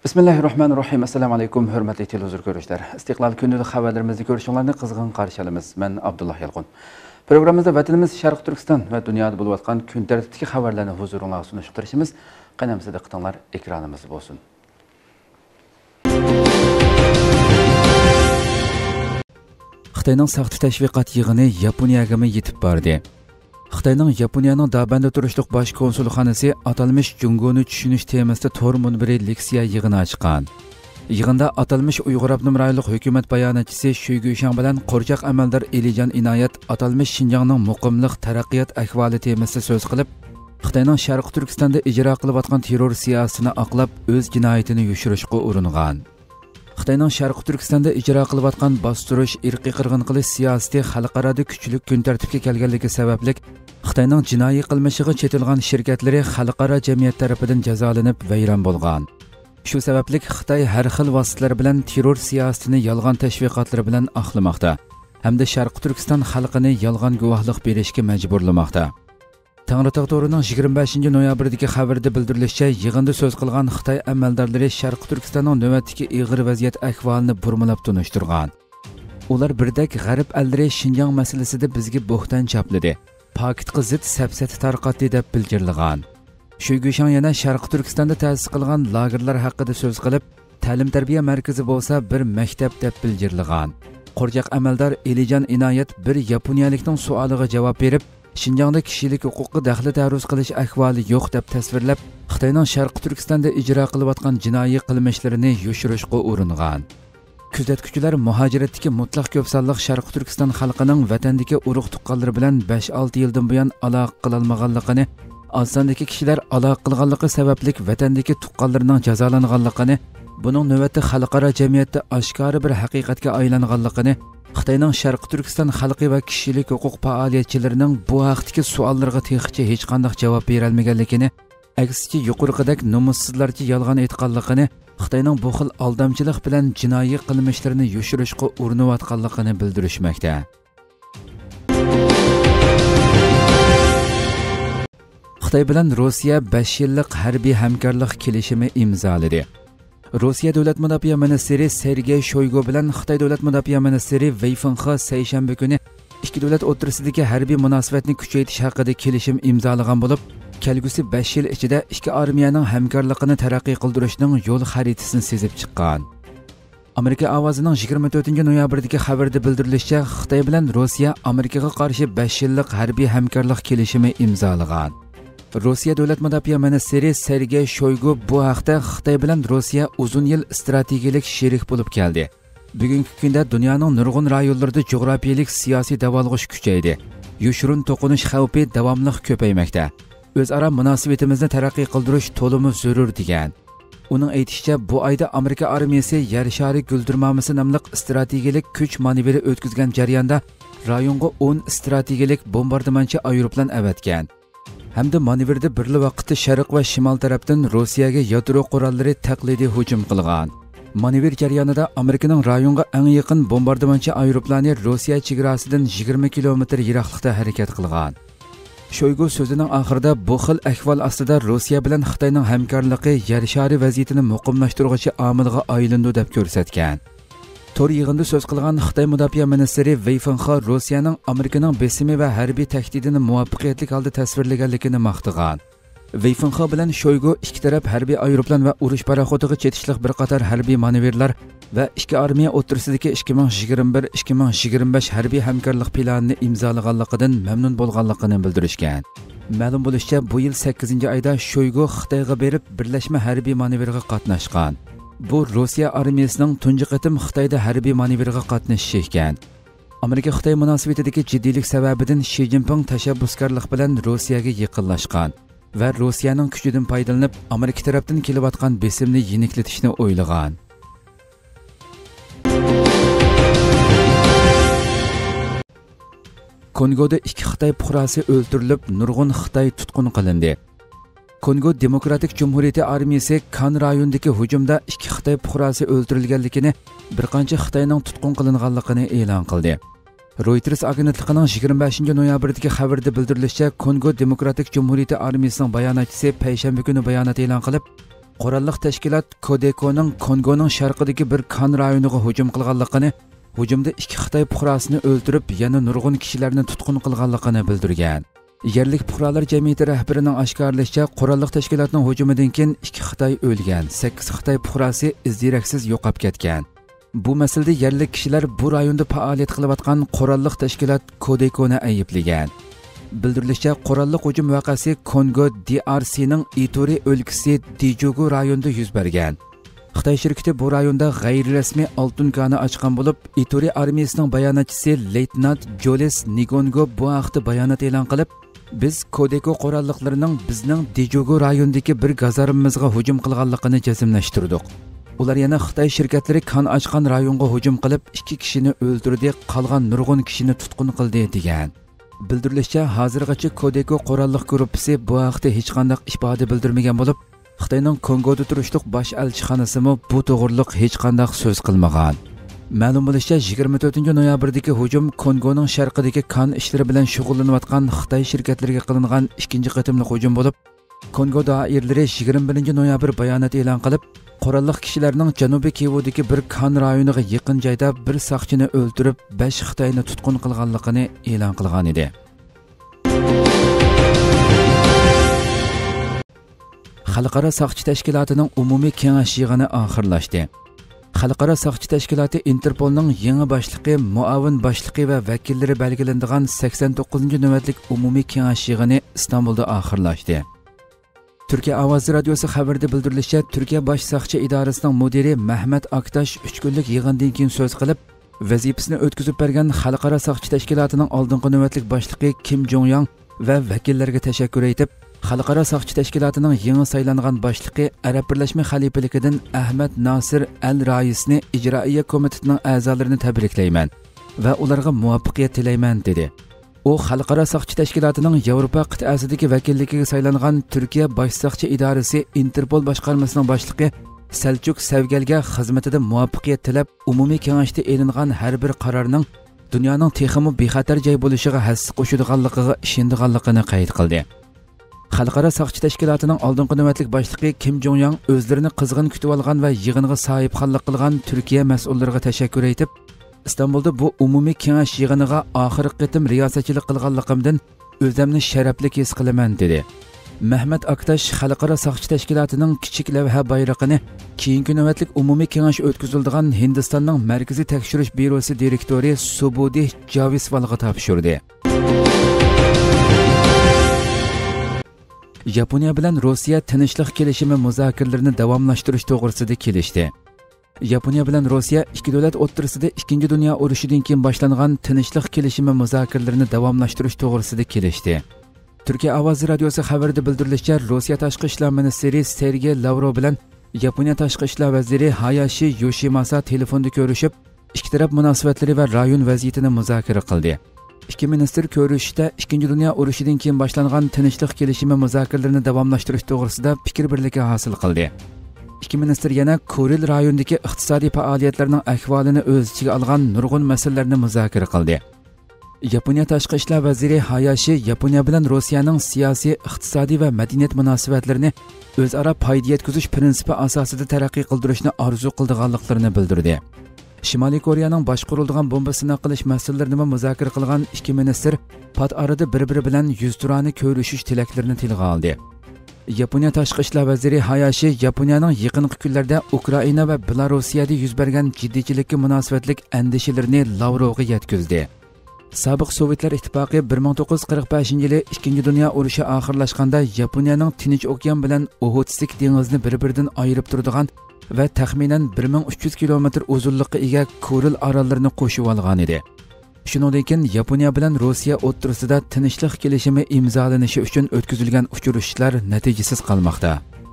Bismillahirrahmanirrahim. Assalamu alaykum, hurmatli televizor ko'ruvchilar. Istiqlol kunida xabarlarimizni ko'rishinglarni qizg'in qarshi olamiz. Men Abdullah Yalqun. Programmamizda vatanimiz Sharq Turkiston va dunyoda bo'lib o'tgan kun tartibidagi xabarlarni huzuringizga sunishga tirishimiz. Qanamsiz diqqatinglar ekranimiz bo'lsin. Xitoyning saqt tashviqot yig'ini Yaponiyaga yetib bordi. Xitoyning Yaponiyaning Dabanda turishliq bosh konsulxonasi atalmış Jungoni tushunish temasida to'r munbiri leksiya yig'ini ochgan. Yig'inda atalmış Uyg'ur Abnum rayonlik hukumat bayonotchisi Shuygushan bilan qo'rchoq amaldor Elijan Inoyat atalmış Xinjiangning muqimlik taraqqiyot ahvoli temasida so'z qilib, Xitoyning Sharq Turkistonda ijro qilayotgan terror siyosatini aqlab o'z jinoyatini yushirishga uringan. Xitoyning Sharq Turkistonda ijro qilayotgan bostirish, irqiy qirg'in qilish siyosati xalqaro kuchlik kun tartibga kelganligi sababli Xitoyning jinoiy qilmishiga chetilgan shirkatlari xalqaro jamiyat tomonidan jazolanib vayron bo'lgan. Shu sababli Xitoy har xil vositalar bilan terror siyosatini yolg'on tashviqotlar bilan oqlamoqda hamda Sharq Turkiston xalqini yolg'on guvohlik berishga majburlamoqda. Tangritog to'rining 25 noyabrdagi xabarda bildirilishicha, yig'inda so'z qilgan Xitoy amaldorlari Sharq Turkistonning navbatdagi ig'ir vaziyat ahvolini burmalab tunishtirgan. Ular birdak g'arb allari Xinjiang masalasida bizga bo'xton chapladi, paketga zid safsat tarqatdi deb bildirgan. Shuygushan yana Sharq Turkistonda ta'sis qilgan lagerlar haqida so'z qilib, ta'lim-tarbiya markazi bo'lsa bir maktab deb bildirgan. Qo'rchoq amaldor Elijan Inoyat bir yaponiyalikning savoliga javob berib, Xinjiangda kishilik huquqqa daxli ta'ruz qilish ahvoli yo'q deb tasvirlab, Xitoyning Sharq Turkistonda ijro qilayotgan jinoiy qilmishlarini yushirishga uringan. Kuzatuvchilar muhojiratdagi mutlaq ko'p sonliq Sharq Turkiston xalqining vatandagi urug' tuqqanlari bilan 5-6 yildan buyon aloqa qilolmaganligini, osondagi kishilar aloqa qilganligi sababli vatandagi tuqqanlarining jazolanganligini, buning navbatda xalqaro jamiyatda oshkora bir haqiqatga aylanganligini, Xitoyning Sharq Turkiston xalqi va kishilik huquq faoliyatchilarining bu haqdagi savollarga texicha hech qanday javob bera olmaganligini, aksicha yuqorqidek nomussizlarcha yolg'on aytganligini, Xitoyning bu xil aldamchilik bilan jinoiy qilmishlarini yushirishga urinayotganligini bildirishmoqda. Xitoy bilan Rossiya 5 yillik harbiy hamkorlik kelishimi imzoladi. Rossiya davlat mudofaa ministri Sergey Shoygu bilan Xitoy davlat mudofaa ministri Wei Fenghe seshanba kuni ikki davlat o'rtasidagi harbiy munosabatni kuchaytirish haqida kelishim imzolagan bo'lib, kelgusi 5 yil ichida ikki armiyaning hamkorligini taraqqiy qildirishning yo'l xaritasini sezib chiqqan. Amerika ovozining 24-noyabrdagi xabarda bildirilishicha, Xitoy bilan Rossiya Amerikaga qarshi 5 yillik harbiy hamkorlik kelishimi imzolagan. Rossiya davlat mudofaa ministri Sergey Shoygu bu haqda Xitoy bilan Rossiya uzun yil strategik sherik bo'lib keldi. Bugungi kunda dunyoning nurg'un rayonlarida jo'grafiyalik siyosiy davolg'ish kuchaydi. Yushurun to'qinish xavfi davomli ko'paymoqda. O'zaro munosabatimizni taraqqiy qildirish to'limi zarur degan. Uning aytishicha, bu oyda Amerika armiyasi yer shari guldirmamasi nomli strategik kuch manevri o'tkazgan jarayonda rayonga 10 strategik bombardimonchi aeroplan avatgan. Hamda manevrda birli vaqtda sharq va shimol tarafdan Rossiyaga yadro qurollari taqlidiy hujum qilgan. Manevr jarayonida Amerikaning rayonga eng yaqin bombardimonchi aeroplani Rossiya chegarasidan 20 kilometr yiroqlikda harakat qilgan. Shoygu so'zining oxirida bu xil ahvol ostida Rossiya bilan Xitoyning hamkorligi yer shari vaziyatini muqimlashtiruvchi omilga aylandi deb ko'rsatgan. Tor yig'inda so'z qilgan Xitoy mudofaa ministri Wei Fenghe Rossiyaning Amerikaning besimi va harbiy tahdidini muvaffaqiyatli holda tasvirlaganligini maqtagan. Wei Fenghe bilan Shoygu ikki taraf harbiy aeroplan va urush paraxodiga chetishliq bir qator harbiy manevrlar va ikki armiya o'rtasidagi 2021-2025 harbiy hamkorlik planini imzolaganligidan mamnun bo'lganligini bildirishgan. Ma'lum bo'lishicha, bu yil 8-oyda Shoygu Xitoyga berib birlashma harbiy manevrga qatnashgan. Bu Rossiya armiyasining tunji qatim Xitoyda harbiy manevrga qatnashishi ekan. Amerika Xitoy munosabatidagi jiddiylik sababidan Xi Jinping tashabbuskorlik bilan Rossiyaga yaqinlashgan va Rossiyaning kuchidan foydalanib Amerika tarafdan kelayotgan besimni yeniklatishni o'ylagan. Kongoda 2 Xitoy fuqarosi o'ldirilib, nurg'un Xitoy tutqun qilindi. Kongo Demokratik Cumhuriyeti armiyasi Kan rayonidagi hujumda 2 Xitoy fuqarosi o'ldirilganligini, bir qancha Xitoyning tutqun qilinganligini e'lon qildi. Reuters agentligining 25-noyabrdagi xabarda bildirilishicha, Kongo Demokratik Cumhuriyeti armiyasining bayonotchisi payshanba kuni bayonot e'lon qilib, qurolliq tashkilot Codeco'ning Kongoning sharqidagi bir kan rayoniga hujum qilganligini, hujumda 2 Xitoy fuqarosini o'ldirib, yana nurg'un kishilarni tutqun qilganligini bildirgan. Yerlik fuqarolar jamiyati rahbarining oshkorlashicha, qurolliq tashkilotning hujumidan keyin 2 Xitoy o'lgan, 8 Xitoy fuqarosi izdiraksiz yo'qolib ketgan. Bu masalada yerlik kishilar bu rayonda faoliyat qilayotgan qurolliq tashkilot Codeco'ni ayblagan. Bildirilishicha, qurolliq hujum voqeasi Kongo DRC'ning Ituri o'lkasi Dijugu rayonida yuz bergan. Xitoy shirkati bu rayonda g'ayriresmiy oltin koni ochgan bo'lib, Ituri armiyasining bayonotchisi leytenant Jolis Nigongo bu haqda bayonot e'lon qilib, biz Codeco qurolliqlarining bizning Dijugu rayonidagi bir gazarmimizga hujum qilganligini jazmlashtirdik. Ular yana Xitoy shirkatlari kan ochgan rayonga hujum qilib, 2 kishini o'ldirdi, qolgan nurg'un kishini tutqun qildi degan. Bildirilishicha, hozirgacha Codeco qurolliq guruhi bu haqda hech qanday ifoda bildirmagan bo'lib, Xitoyning Kongoda turishliq bosh elchixonasimi bu to'g'riliq hech qanday so'z qilmagan. Ma'lum bo'lishicha, 24-noyabrdagi hujum Kongoning sharqidagi kan ishlari bilan shug'ullanayotgan Xitoy shirkatlariga qilingan ikkinchi qatimliq hujum bo'lib, Kongo doiralari 21-noyabr bayonot e'lon qilib, qurolliq kishilarning Janubiy Kivudagi bir kan rayoniga yaqin joyda bir saqchini o'ldirib, 5 Xitoyni tutqun qilganligini e'lon qilgan edi. Xalqaro saqchi tashkilotining umumiy kengash yig'ini oxirlashdi. Xalqaro saqchi tashkiloti Interpolning yangi boshlig'i, muavin boshlig'i va vakillari belgilanadigan 89-navbatlik umumiy kengash yig'ini Istanbulda oxirlashdi. Turkiya Ovozi radiosi xabarida bildirilishicha, Turkiya bosh saqchi idorasining mudiri Mehmet Aktaş 3 kunlik yig'indan keyin so'z qilib, vazifasini o'tkazib bergan xalqaro saqchi tashkilotining oldingi navbatlik boshlig'i Kim Jong-yang va vakillarga tashakkur etib, xalqaro saqchi tashkilotining yangi saylangan boshlig'i Arab Birlashma Xalifaligidan Ahmad Nasir Al-Raisni ijroiya komitetining a'zolarini tabriklayman va ularga muvaffaqiyat tilayman dedi. U xalqaro saqchi tashkilotining Yevropa qit'asidagi vakilligiga saylangan Turkiya bosh saqchi idorasi Interpol boshqarmasining boshlig'i Selçuk Sevgelga xizmatida muvaffaqiyat tilab, umumiy kengashda e'lingan har bir qarorning dunyoning texmi bexatar joy bo'lishiga hassa qo'shadiganligiga ishonganligini qayd qildi. Xalqaro saqchi tashkilotining oldingi navbatlik boshlig'i Kim Jong-yang o'zlarini qizg'in kutib olgan va yig'inga sohibxonlik qilgan Turkiya mas'ullariga tashakkur etib, İstanbulda bu umumiy kengash yig'iniga oxirgi qitim riyosatchilik qilganligimdan o'zimni sharafli his qilaman dedi. Mehmet Aktaş xalqaro saqchi tashkilotining kichik lavha bayrog'ini keyingi navbatlik umumiy kengash o'tkaziladigan Hindistonning markaziy tekshirish byurosi direktori Subudi Javisvalga topshirdi. Yaponiya bilan Rossiya tinchlik kelishimi muzokaralarini davomlashtirish to'g'risida kelishdi. Yaponiya bilan Rossiya ikki davlat o'rtasida 2-dunyo urushidan keyin boshlangan tinchlik kelishimi muzokaralarini davomlashtirish to'g'risida kelishdi. Turkiya Ovozi radiosi xabarida bildirilishicha, Rossiya tashqi ishlar ministri Sergey Lavrov bilan Yaponiya tashqi ishlar vaziri Hayashi Yoshimasa telefonda ko'rishib, ikki taraf munosabatlari va rayon vaziyatini muzokara qildi. Ikki ministr ko'rishda 2-dunyo urushidan keyin boshlangan tinchlik kelishimi muzokaralarini davomlashtirish to'g'risida fikr birligi hosil qildi. Ikki ministr yana Kuril rayonidagi iqtisodiy faoliyatlarning ahvolini o'z ichiga olgan nurg'un masalalarni muzokara qildi. Yaponiya tashqi ishlar vaziri Hayashi Yaponiya bilan Rossiyaning siyosiy, iqtisodiy va madaniyat munosabatlarini o'zaro foyda yetkazish prinsipi asosida taraqqiy qildirishni orzu qilganliklarini bildirdi. Shimoliy Koreyaning boshqariladigan bomba sinov qilish masalalarini muzokara qilgan ikki ministr pat arada bir-biri bilan yuzturani ko'rishish tilaklarini tilga oldi. Yaponiya tashqi ishlar vaziri Hayashi Yaponiyaning yaqinqi kunlarda Ukraina va Belarusiyada yuz bergan jiddiychilikka munosabatlik andishalarini Lavrovga yetkazdi. Sobiq Sovetlar ittifoqi 1945-yili 2-dunyo urushi oxirlashganda Yaponiyaning Tinch okean bilan Oxotsk dengizini bir-biridan ayirib turadigan va taxminan 1300 kilometr uzunlikka ega Kuril orollarini qo'shib olgan edi. Shuningdek, Yaponiya bilan Rossiya o'rtasida tinchlik kelishimi imzolanishi uchun o'tkazilgan uchrashuvlar natijasiz qolmoqda.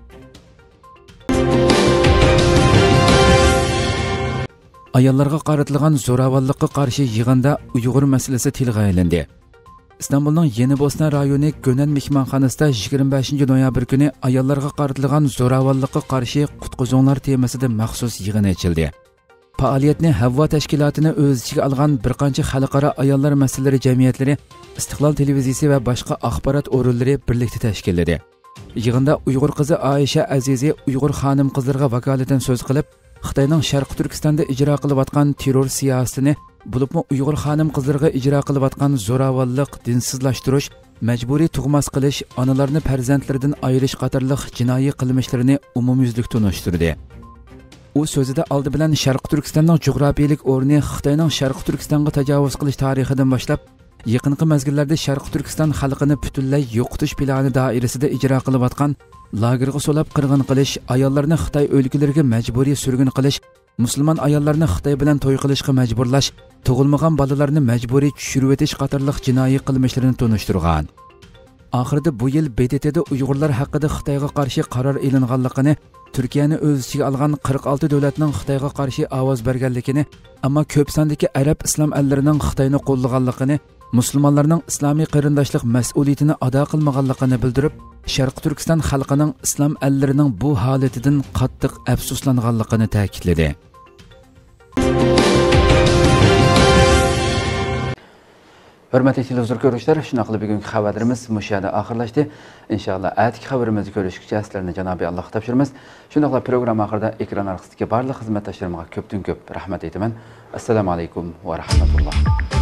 Ayollarga qaratilgan zo'ravonlikqa qarshi yig'inda Uyg'ur masalasi tilga olindi. İstanbulning Yeni Bosna rayoni Gönen mehmonxonasida 25-noyabr kuni ayollarga qaratilgan zo'ravonlikqa qarshi qutqizinglar temasida maxsus yig'in ochildi. Faoliyatni Havva tashkilotini o'z ichiga olgan bir qancha xalqaro ayollar masalalari jamiyatlari, Istiqlol televiziyasi va boshqa axborot o'rinlari birlikda tashkilladi. Yig'inda Uyg'ur qizi Aisha Azizi Uyg'ur xonim qizlarga vakolatan so'z qilib, Xitoyning Sharq Turkistonda ijro qilayotgan terror siyosatini, bo'libmi Uyg'ur xonim qizlarga ijro qilayotgan zo'ravonlik, dinsizlashtirish, majburiy tug'mas qilish, onalarni farzandlaridan ayirish qatorliq jinoiy qilmishlarini umumyuzlik tunishtirdi. U so'zida oldi bilan Sharq Turkistonning jug'rafiyalik o'rni Xitoyning Sharq Turkistonga tajovuz qilish tarixidan boshlab, yaqinqi mezgillarda Sharq Turkiston xalqini butunlay yo'qotish plani doirasida ijro qilayotgan lagerga so'lab qirg'in qilish, ayollarni Xitoy o'lkalariga majburiy surgun qilish, musulmon ayollarni Xitoy bilan to'y qilishga majburlash, tug'ilmagan bolalarni majburiy tushirib o'tish qatorliq jinoiy qilmishlarini tunishtirgan. Oxirida bu yil BDTda Uyg'urlar haqida Xitoyga qarshi qaror e'linganligini, Turkiyani o'z ichiga olgan 46 davlatning Xitoyga qarshi ovoz berganligini, ammo ko'p sondagi arab islom ellarining Xitoyni qo'llaganligini, musulmonlarning islomiy qarindoshlik mas'uliyatini ado qilmaganligini bildirib, Sharq Turkiston xalqining islom ellarining bu holatidan qattiq afsuslanganligini ta'kidladi. Hurmatli televizor ko'ruvchilar, shunaqli bugungi xabarlarimiz mushada oxirlashdi. Inshaalloh atki xabarimizni ko'rishguncha sizlarni Janobi Allohga topshiramiz. Shunaqla program oxirida ekran orqasidagi barcha xizmatdoshlarimga ko'pdan ko'p rahmat aytaman. Assalomu alaykum va rahmatulloh.